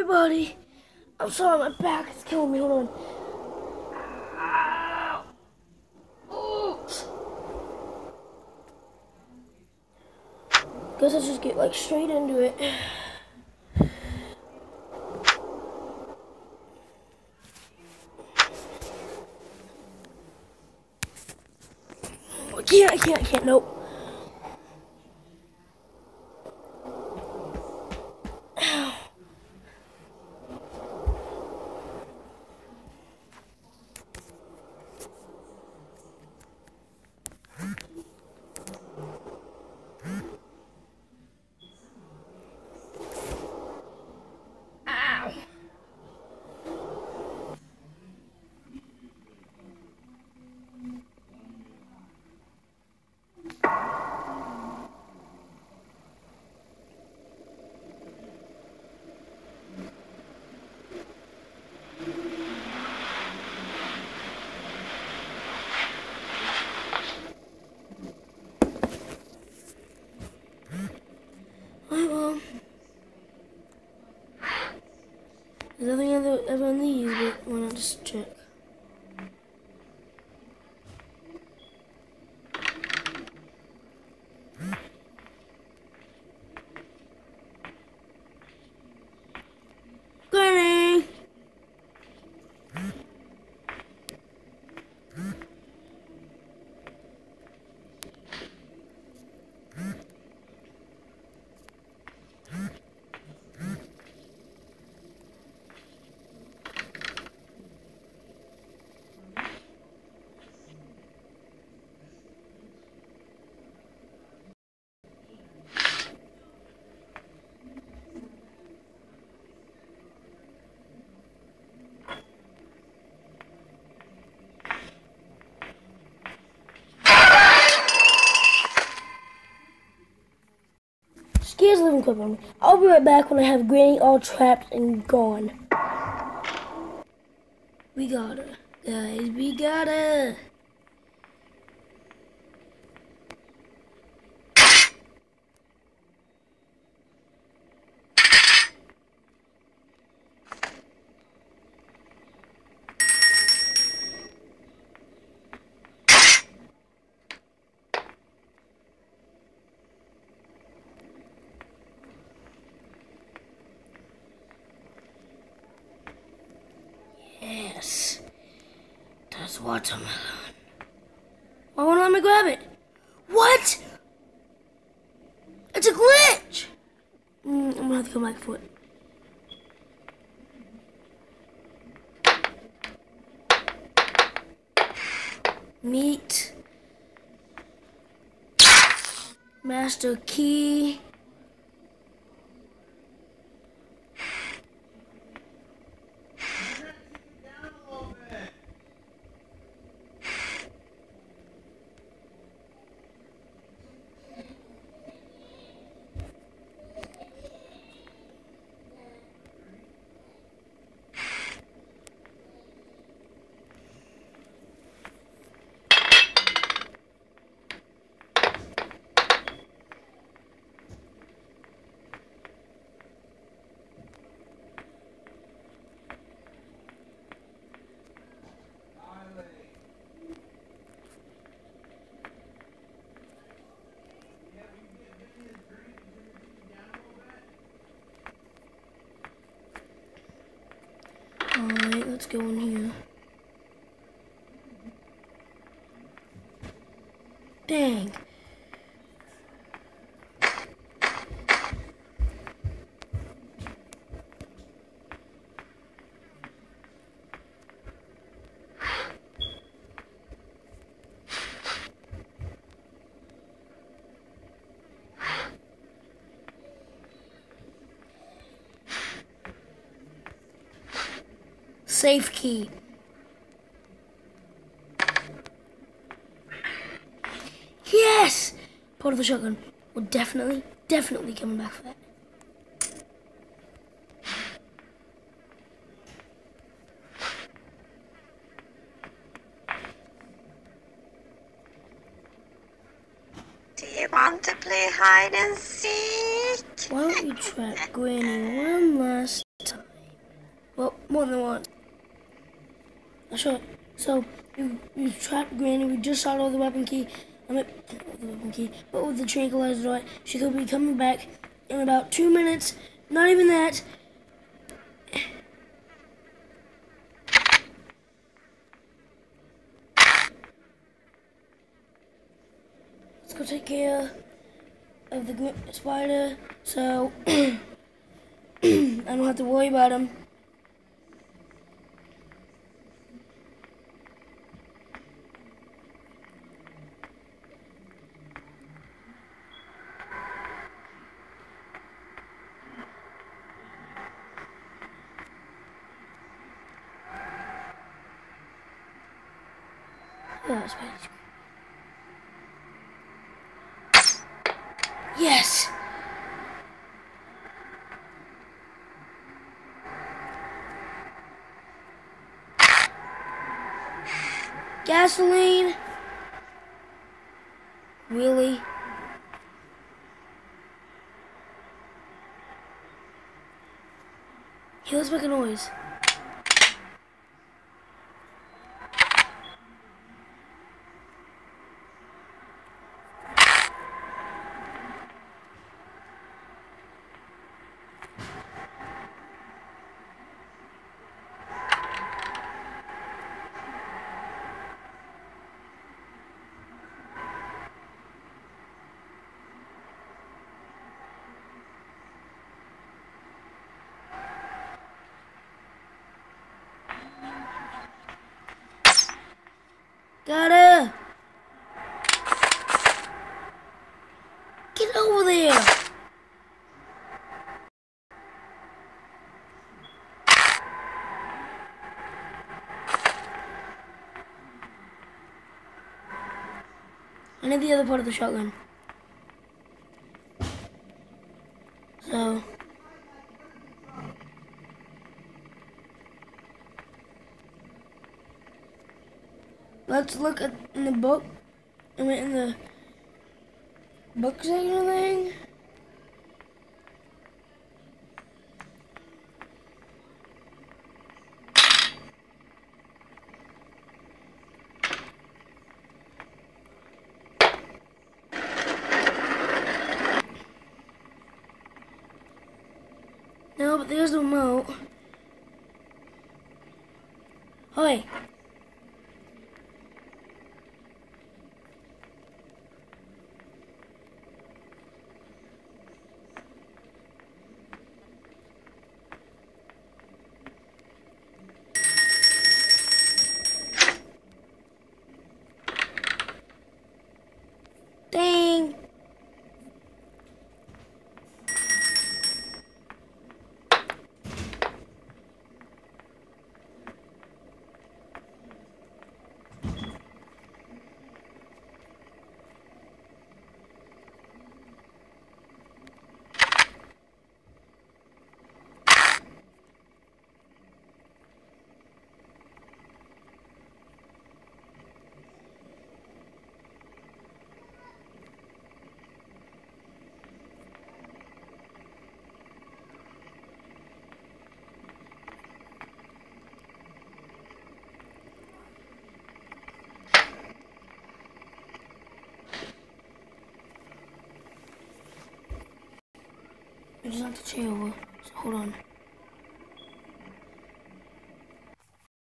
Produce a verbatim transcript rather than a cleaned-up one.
everybody. I'm sorry, my back is killing me. Hold on. Guess I'll just get like straight into it. I can't, I can't, I can't, nope. There's nothing ever, ever on these, but why not just check? Granny! Scares living quick on me. I'll be right back when I have Granny all trapped and gone. We got her. Guys, we got her. Yes, that's watermelon. Why won't let me grab it? What? It's a glitch! Mm, I'm gonna have to come back for it. Meat. Master key. Alright, let's go in here. Dang. Safe key. Yes! Part of the shotgun. We're definitely, definitely coming back for that. Do you want to play hide and seek? Why don't you trap Granny one last time? Well, more than one. I'll show it. So, you, you trapped Granny, we just shot all the weapon key. I mean, not the weapon key, but with the tranquilizer right. She could be coming back in about two minutes. Not even that. Let's go take care of the spider, so I don't have to worry about him. Oh, spider. Yes! Gasoline? Really? Here, let's make a noise. Got her! Get over there! I need the other part of the shotgun. So... let's look at in the book. I mean, in the book section thing. No, but there's the remote. Hi. Dang. I just have to change over, so hold on.